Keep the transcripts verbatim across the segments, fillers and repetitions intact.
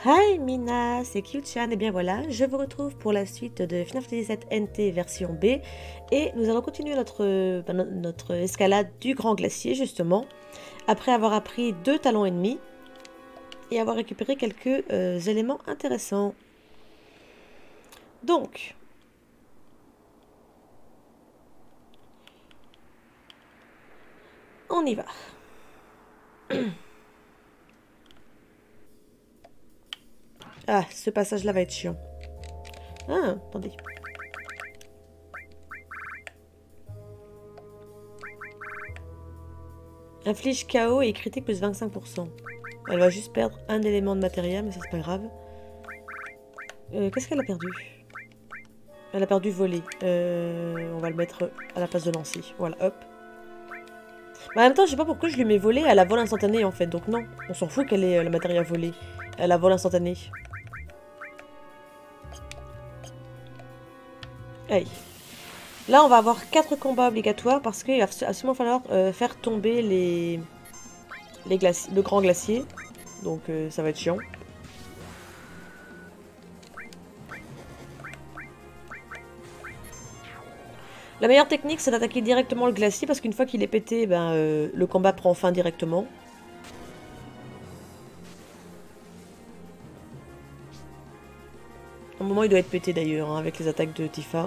Hi Mina, c'est Q-chan et bien voilà, je vous retrouve pour la suite de Final Fantasy sept N T version B et nous allons continuer notre, ben, notre escalade du Grand Glacier justement, après avoir appris deux talents ennemis et avoir récupéré quelques euh, éléments intéressants. Donc, on y va. Ah, ce passage-là va être chiant. Ah, attendez. Inflige K O et critique plus vingt-cinq pour cent. Elle va juste perdre un élément de matériel, mais ça c'est pas grave. Euh, Qu'est-ce qu'elle a perdu? Elle a perdu voler. Euh, on va le mettre à la place de lancer. Voilà, hop. Mais en même temps, je sais pas pourquoi je lui mets voler. Elle a vol instantané en fait. Donc non, on s'en fout qu'elle ait euh, le matériel volé. Elle a vol instantané. Allez. Là, on va avoir quatre combats obligatoires parce qu'il va absolument falloir euh, faire tomber les, les glaci... le grand glacier. Donc euh, ça va être chiant. La meilleure technique, c'est d'attaquer directement le glacier parce qu'une fois qu'il est pété, ben, euh, le combat prend fin directement. Au moment, il doit être pété d'ailleurs, hein, avec les attaques de Tifa.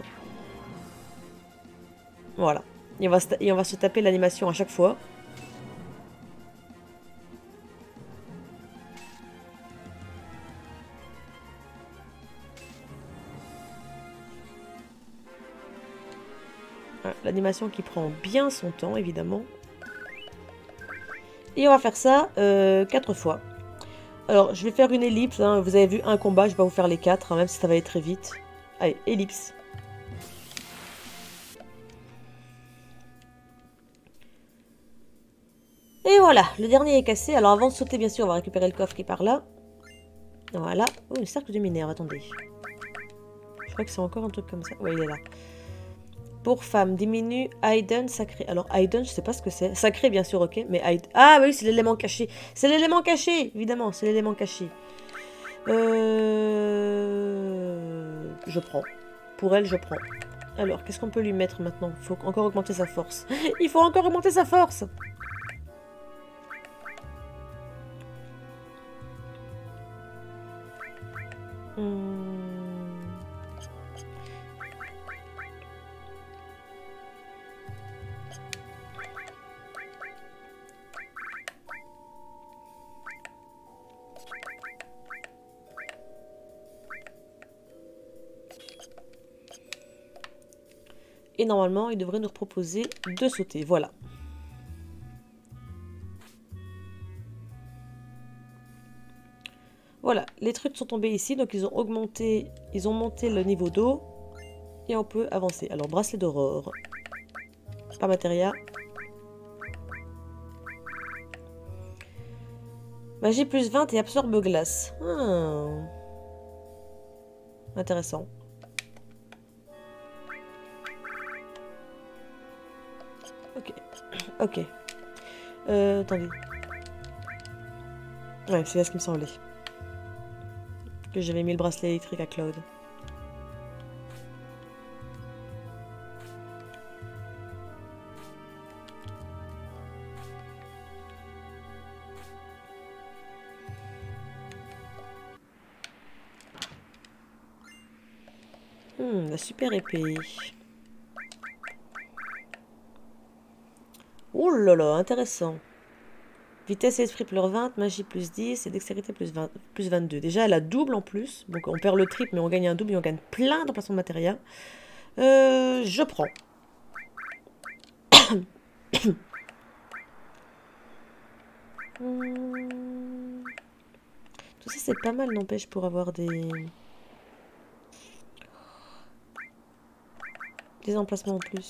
Voilà. Et on va se, et on va se taper l'animation à chaque fois. Voilà, l'animation qui prend bien son temps, évidemment. Et on va faire ça euh, quatre fois. Alors, je vais faire une ellipse. Hein. Vous avez vu un combat, je vais pas vous faire les quatre, hein, même si ça va aller très vite. Allez, ellipse. Et voilà, le dernier est cassé. Alors, avant de sauter, bien sûr, on va récupérer le coffre qui est par là. Voilà. Oh, le cercle de mineurs, attendez. Je crois que c'est encore un truc comme ça. Ouais, il est là. Pour femme, diminue Aiden sacré. Alors, Aiden, je sais pas ce que c'est. Sacré, bien sûr, ok. Mais Aiden... Ah, oui, c'est l'élément caché. C'est l'élément caché, évidemment. C'est l'élément caché. Euh... Je prends. Pour elle, je prends. Alors, qu'est-ce qu'on peut lui mettre maintenant? Il faut encore augmenter sa force. Il faut encore augmenter sa force. Hmm. Et normalement, il devrait nous proposer de sauter. Voilà. Voilà, les trucs sont tombés ici, donc ils ont augmenté, ils ont monté le niveau d'eau. Et on peut avancer. Alors, bracelet d'aurore. Pas matériel. Magie plus vingt et absorbe glace. Hmm. Intéressant. Ok. Ok. Euh, attendez. Ouais, c'est là ce qui me semblait. Que j'avais mis le bracelet électrique à Cloud. Hmm, la super épée. Oh là là, intéressant. Vitesse et esprit plus vingt, magie plus dix et dextérité plus, vingt, plus vingt-deux. Déjà, elle a double en plus. Donc on perd le triple, mais on gagne un double et on gagne plein d'emplacements de matériel. Euh, je prends. Hmm. Tout ça, c'est pas mal, n'empêche, pour avoir des... des emplacements en plus.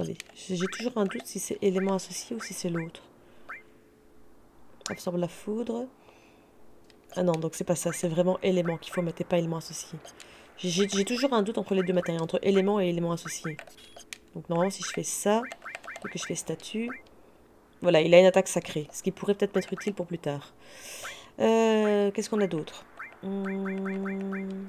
attendez. J'ai toujours un doute si c'est élément associé ou si c'est l'autre. Absorbe la foudre. Ah non, donc c'est pas ça. C'est vraiment élément qu'il faut mettre et pas élément associé. J'ai toujours un doute entre les deux matériaux, entre élément et élément associé. Donc normalement, si je fais ça, et que je fais statue... Voilà, il a une attaque sacrée, ce qui pourrait peut-être m'être utile pour plus tard. Euh, Qu'est-ce qu'on a d'autre? hum...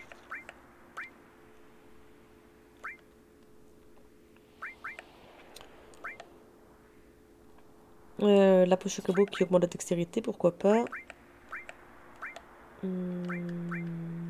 euh, La peau chocobo qui augmente la dextérité, pourquoi pas. Hum...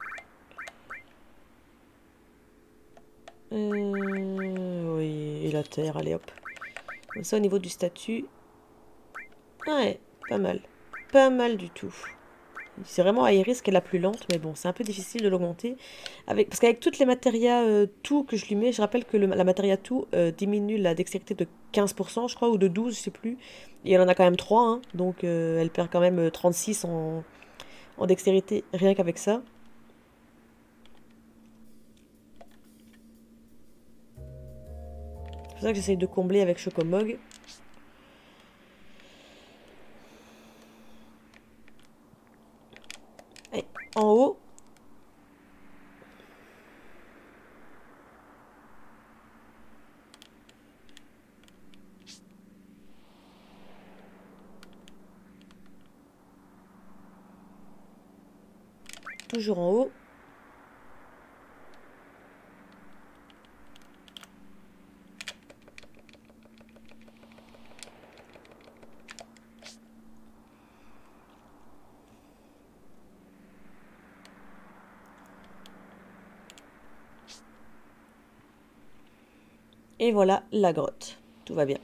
Euh, oui, et la terre, allez hop. Comme ça, au niveau du statut... Ouais, pas mal. Pas mal du tout. C'est vraiment Aéris qui est la plus lente, mais bon, c'est un peu difficile de l'augmenter. Avec... Parce qu'avec toutes les matérias euh, tout que je lui mets, je rappelle que le, la matéria tout euh, diminue la dextérité de quinze pour cent, je crois, ou de douze, je sais plus. Et elle en a quand même trois, hein, donc euh, elle perd quand même trente-six en, en dextérité, rien qu'avec ça. C'est pour ça que j'essaye de combler avec Chocomog. Et en haut. Toujours en haut. Et voilà la grotte. Tout va bien.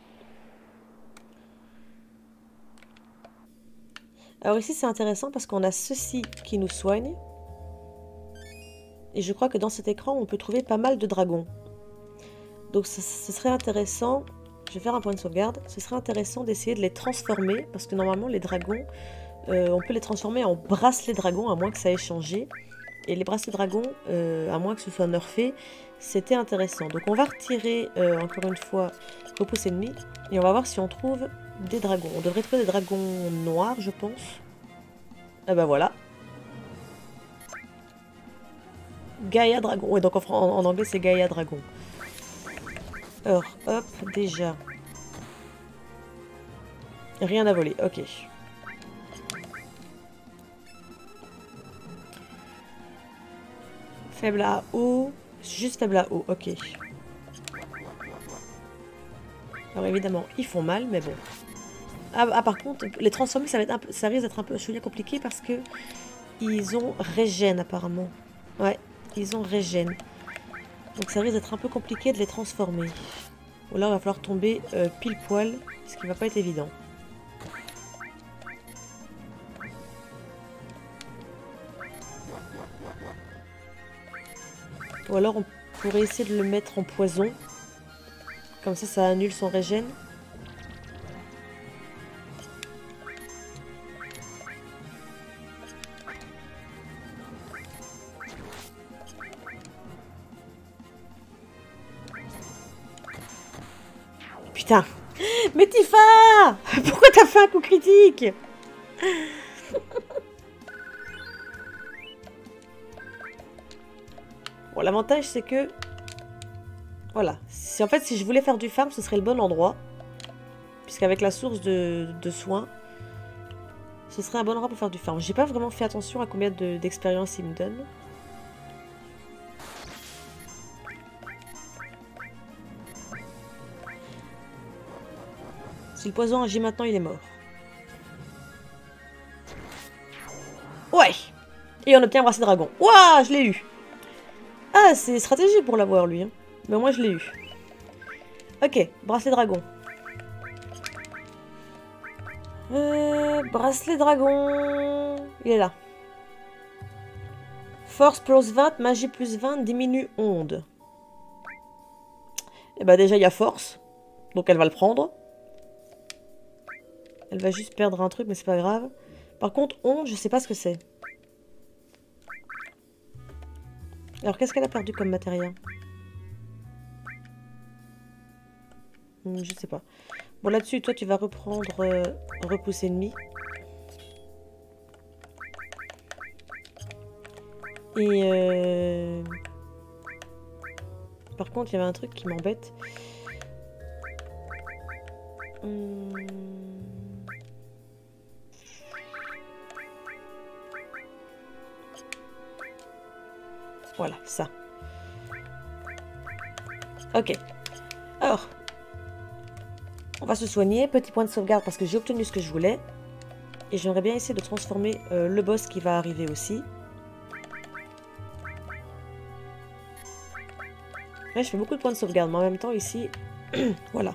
Alors ici c'est intéressant parce qu'on a ceci qui nous soigne. Et je crois que dans cet écran on peut trouver pas mal de dragons. Donc ce, ce serait intéressant, je vais faire un point de sauvegarde, ce serait intéressant d'essayer de les transformer. Parce que normalement les dragons, euh, on peut les transformer en bracelets dragons à moins que ça ait changé. Et les bracelets dragons, euh, à moins que ce soit nerfé, c'était intéressant. Donc on va retirer euh, encore une fois repousse ennemi. Et on va voir si on trouve des dragons. On devrait trouver des dragons noirs, je pense. Ah bah voilà. Gaïa Dragon. Ouais, donc en, en, en anglais c'est Gaïa Dragon. Alors, hop, déjà. Rien à voler, ok. Faible à haut. Juste faible à haut, ok. Alors évidemment, ils font mal, mais bon. Ah, ah par contre, les transformer, ça, va être un peu, ça risque d'être un peu chouïa compliqué parce que ils ont régène apparemment. Ouais, ils ont régène. Donc ça risque d'être un peu compliqué de les transformer. Ou là, il va falloir tomber euh, pile poil, ce qui va pas être évident. Ou alors on pourrait essayer de le mettre en poison. Comme ça, ça annule son régène. Putain! Mais Tifa! Pourquoi t'as fait un coup critique? Bon, l'avantage c'est que... Voilà. Si, en fait, si je voulais faire du farm, ce serait le bon endroit. Puisqu'avec la source de, de soins, ce serait un bon endroit pour faire du farm. J'ai pas vraiment fait attention à combien d'expérience il me donne. Si le poison agit maintenant, il est mort. Ouais! Et on obtient un bracelet dragon. Waouh, je l'ai eu! Ah, c'est stratégique pour l'avoir, lui. Hein. Mais moi, je l'ai eu. Ok, bracelet dragon. Euh, bracelet dragon... Il est là. Force plus vingt, magie plus vingt, diminue onde. Et bah déjà, il y a force. Donc elle va le prendre. Elle va juste perdre un truc, mais c'est pas grave. Par contre, onde, je sais pas ce que c'est. Alors, qu'est-ce qu'elle a perdu comme matériel? Hmm, je sais pas. Bon, là-dessus, toi, tu vas reprendre euh, repousse ennemi. Et... Euh... Par contre, il y avait un truc qui m'embête. Hum... Voilà, ça. Ok. Alors, on va se soigner. Petit point de sauvegarde parce que j'ai obtenu ce que je voulais. Et j'aimerais bien essayer de transformer euh, le boss qui va arriver aussi. Là, je fais beaucoup de points de sauvegarde, mais en même temps, ici... voilà.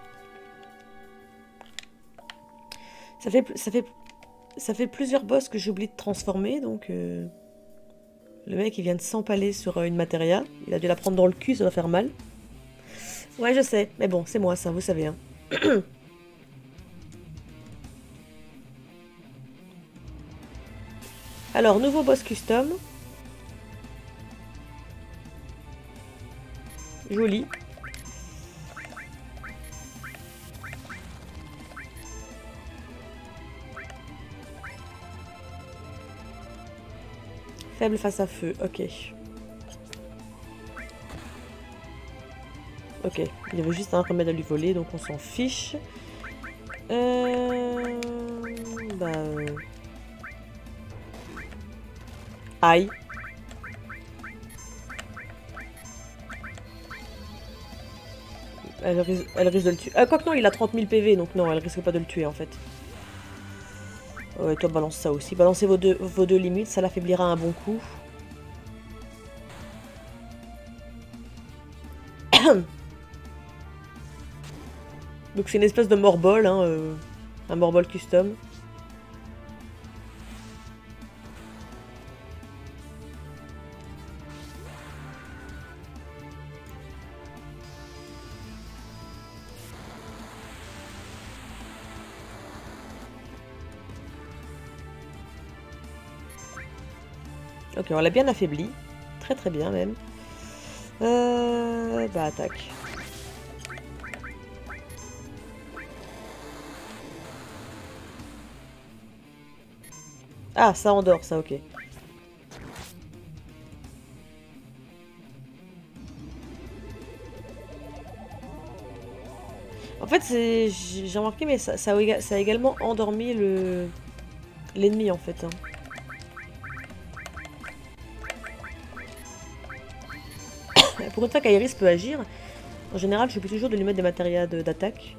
Ça fait, ça, fait, ça fait plusieurs boss que j'oublie de transformer, donc... Euh... Le mec, il vient de s'empaler sur euh, une matéria. Il a dû la prendre dans le cul, ça doit faire mal. Ouais, je sais. Mais bon, c'est moi, ça, vous savez. Hein. Alors, nouveau boss custom. Joli. Faible face à feu, ok. Ok, il y avait juste un remède à lui voler, donc on s'en fiche. Euh... Bah... Euh... Aïe. Elle risque, elle risque de le tuer. Ah, quoi que non, il a trente mille P V, donc non, elle risque pas de le tuer en fait. Ouais, toi balance ça aussi. Balancez vos deux, vos deux limites, ça l'affaiblira un bon coup. Donc c'est une espèce de morbol, hein, euh, un morbol custom. Ok, on l'a bien affaibli. Très très bien même. Euh, bah attaque. Ah, ça endort, ça, ok. En fait, j'ai remarqué, mais ça, ça, a, ça a également endormi le l'ennemi, en fait. Hein. Pour une fois qu'Aeris peut agir, en général, je suis toujours de lui mettre des matérias d'attaque.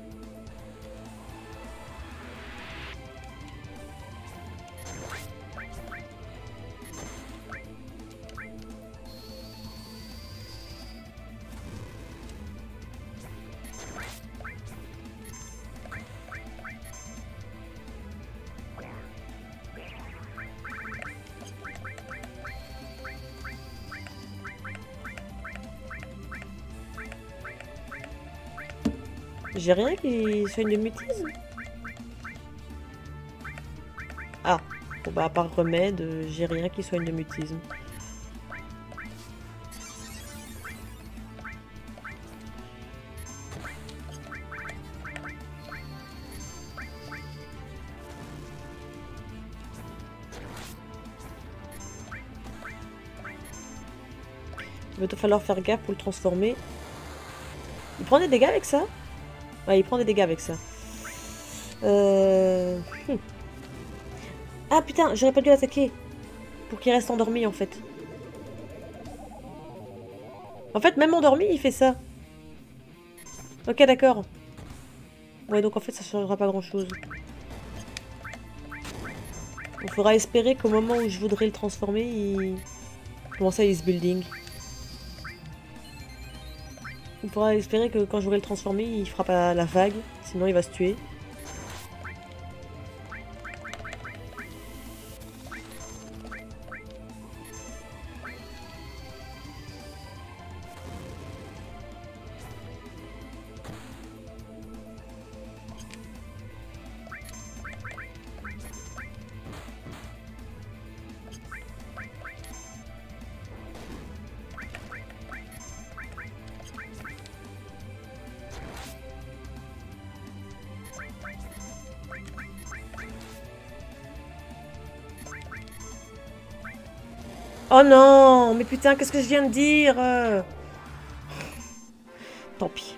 J'ai rien qui soigne de mutisme. Ah, bon bah à part remède, j'ai rien qui soigne de mutisme. Il va te falloir faire gaffe pour le transformer. Il prend des dégâts avec ça? Ouais, il prend des dégâts avec ça. Euh... Hmm. Ah putain, j'aurais pas dû l'attaquer. Pour qu'il reste endormi en fait. En fait, même endormi, il fait ça. Ok, d'accord. Ouais, donc en fait, ça changera pas grand chose. Il faudra espérer qu'au moment où je voudrais le transformer, il... Comment ça, il se building? Il faudra espérer que quand j'aurai le transformé, il fera pas la vague. Sinon, il va se tuer. Oh non, mais putain, qu'est-ce que je viens de dire? Tant pis.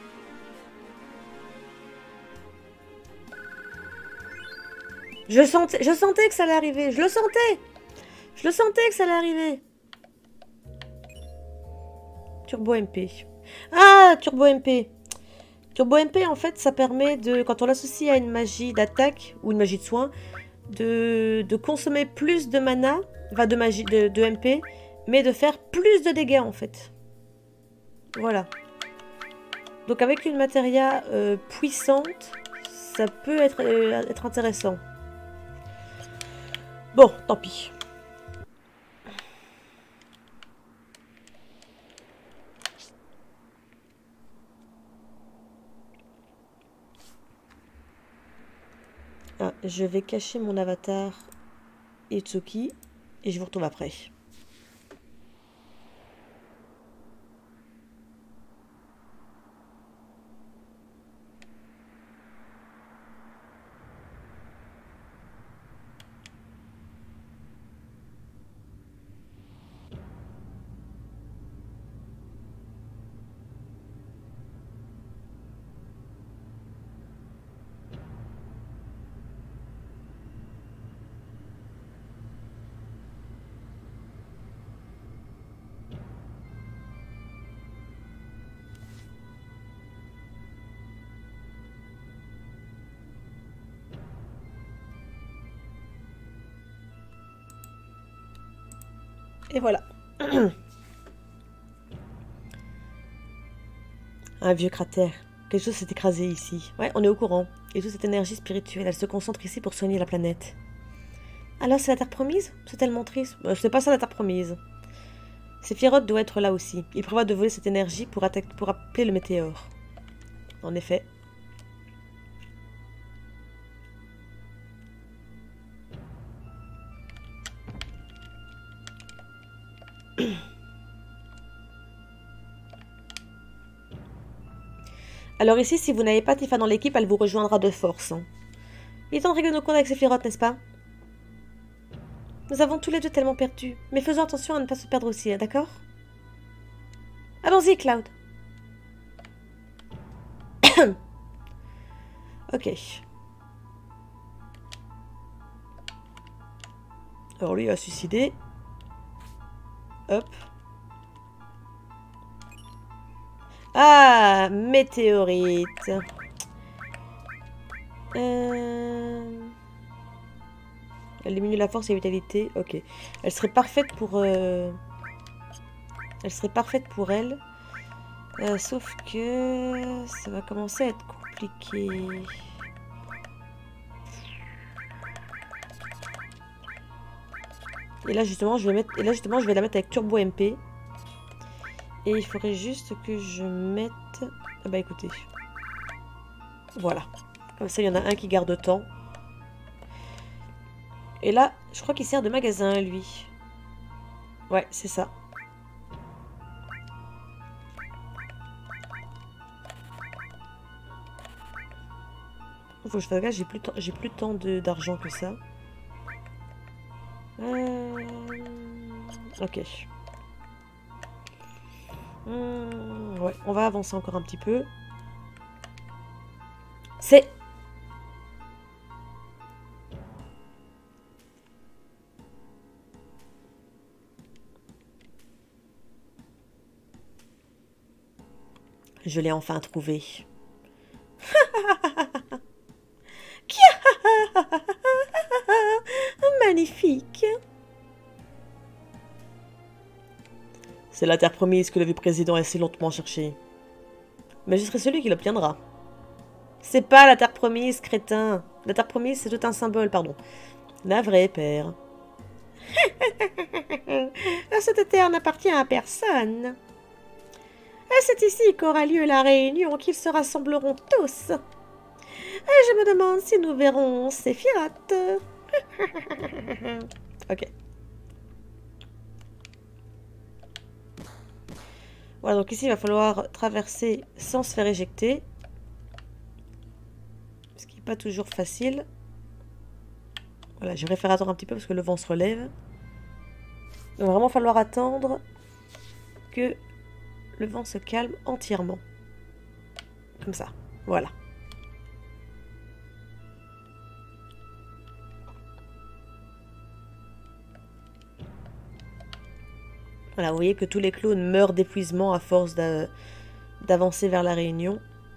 Je sentais, je sentais que ça allait arriver. Je le sentais. Je le sentais que ça allait arriver. Turbo M P. Ah, Turbo M P. Turbo M P, en fait, ça permet de, quand on l'associe à une magie d'attaque ou une magie de soin, de, de consommer plus de mana, enfin de magie, de, de M P, mais de faire plus de dégâts, en fait. Voilà. Donc avec une matéria euh, puissante, ça peut être, euh, être intéressant. Bon, tant pis. Ah, je vais cacher mon avatar Itsuki et je vous retrouve après. Et voilà. Un vieux cratère. Quelque chose s'est écrasé ici. Ouais, on est au courant. Et toute cette énergie spirituelle, elle se concentre ici pour soigner la planète. Alors c'est la Terre Promise? C'est tellement triste. Euh, c'est pas ça la Terre Promise. Sephiroth doit être là aussi. Il prévoit de voler cette énergie pour, pour appeler le météore. En effet. Alors ici, si vous n'avez pas Tifa dans l'équipe, elle vous rejoindra de force. Hein. Il est temps de régler nos comptes avec Sephiroth, n'est-ce pas? Nous avons tous les deux tellement perdu. Mais faisons attention à ne pas se perdre aussi, hein, d'accord? Allons-y, Cloud. Ok. Alors lui, il va se suicider. Hop. Ah, météorite. Euh... Elle diminue la force et la vitalité. Ok. Elle serait parfaite pour... Euh... Elle serait parfaite pour elle. Euh, sauf que... Ça va commencer à être compliqué. Et là justement, je vais mettre... Et là justement, je vais la mettre avec Turbo M P. Et il faudrait juste que je mette... Ah bah écoutez. Voilà. Comme ça, il y en a un qui garde temps. Et là, je crois qu'il sert de magasin, lui. Ouais, c'est ça. Faut que je fasse gaffe, j'ai plus, j'ai plus tant d'argent que ça. Euh... Ok. Hum, ouais, on va avancer encore un petit peu. C'est... Je l'ai enfin trouvé. Magnifique. C'est la terre promise que le vieux président a si longtemps cherché. Mais je serai celui qui l'obtiendra. C'est pas la terre promise, crétin. La terre promise, c'est tout un symbole, pardon. La vraie père. Cette terre n'appartient à personne. C'est ici qu'aura lieu la réunion, qu'ils se rassembleront tous. Je me demande si nous verrons Sephiroth. Ok. Voilà, donc ici, il va falloir traverser sans se faire éjecter. Ce qui n'est pas toujours facile. Voilà, je vais faire attendre un petit peu parce que le vent se relève. Il va vraiment falloir attendre que le vent se calme entièrement. Comme ça, voilà. Voilà, vous voyez que tous les clones meurent d'épuisement à force d'avancer vers la Réunion.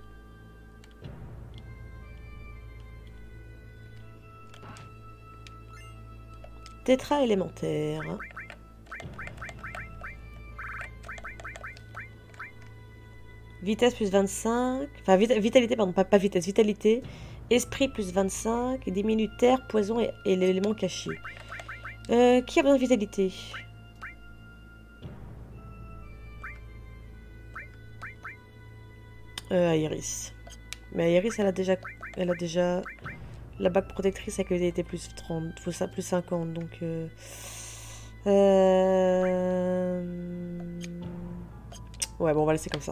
Tétra élémentaire. Vitesse plus vingt-cinq. Enfin, vit vitalité, pardon, pas, pas vitesse, vitalité. Esprit plus vingt-cinq. Diminue terre, poison et, et l'élément caché. Euh, qui a besoin de vitalité? Euh, Iris. Mais Iris, elle a déjà, elle a déjà la bague protectrice avec vitalité plus trente. Faut ça plus cinquante, donc. Euh... Euh... Ouais, bon, on va laisser comme ça.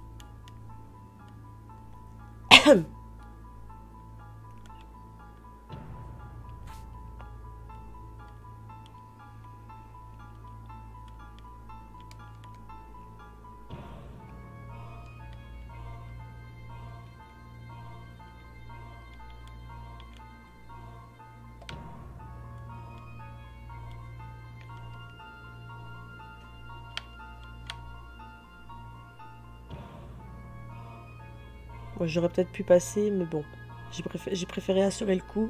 Moi, j'aurais peut-être pu passer, mais bon. J'ai préféré, préféré assurer le coup.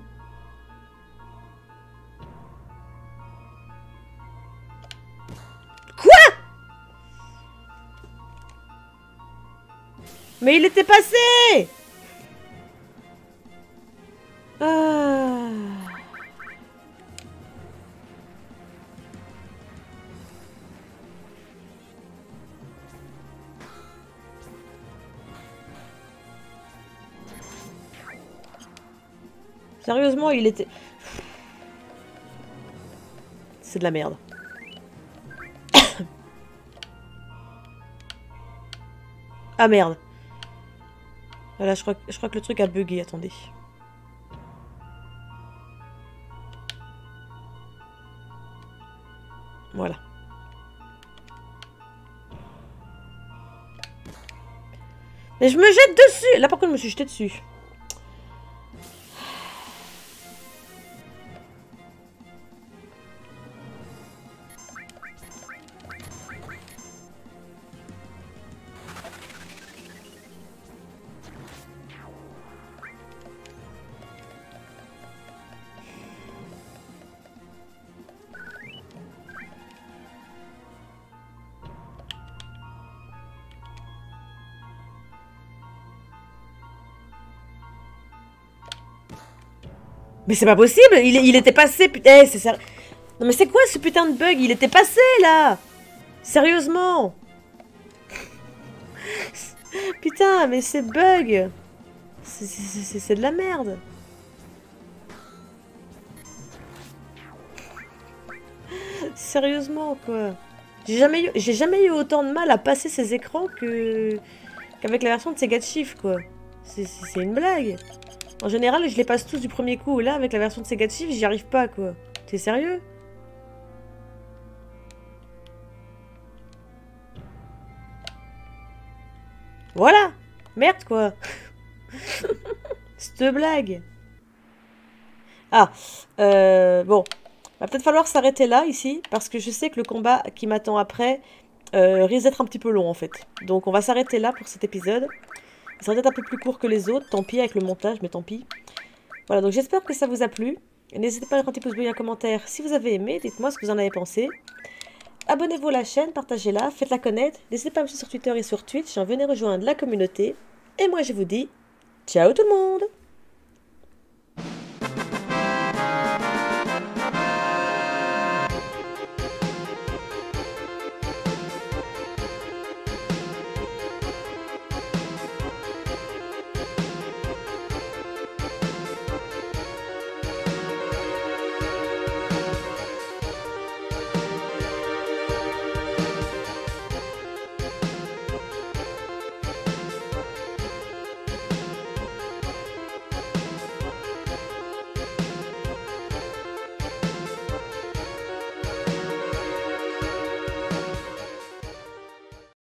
Quoi? Mais il était passé! Ah... Sérieusement, il était... C'est de la merde. Ah merde. Voilà, je crois, je crois que le truc a bugué, attendez. Voilà. Mais je me jette dessus! Là par contre, je me suis jeté dessus. Mais c'est pas possible, il, il était passé, putain, eh, c'est ça. Non mais c'est quoi ce putain de bug? Il était passé là. Sérieusement. Putain, mais c'est bug. C'est de la merde. Sérieusement quoi. J'ai jamais, eu, j'ai jamais eu autant de mal à passer ces écrans que qu'avec la version de Sega Chief quoi. C'est une blague. En général, je les passe tous du premier coup. Là, avec la version de Sega Chief, j'y arrive pas, quoi. T'es sérieux? Voilà! Merde, quoi. Cette blague. Ah, euh, bon. Va peut-être falloir s'arrêter là, ici, parce que je sais que le combat qui m'attend après euh, risque d'être un petit peu long, en fait. Donc, on va s'arrêter là pour cet épisode. Ça sera peut-être un peu plus court que les autres, tant pis avec le montage, mais tant pis. Voilà, donc j'espère que ça vous a plu. N'hésitez pas à mettre un petit pouce bleu et un commentaire si vous avez aimé. Dites-moi ce que vous en avez pensé. Abonnez-vous à la chaîne, partagez-la, faites-la connaître. N'hésitez pas à me suivre sur Twitter et sur Twitch. Venez rejoindre la communauté. Et moi, je vous dis ciao tout le monde!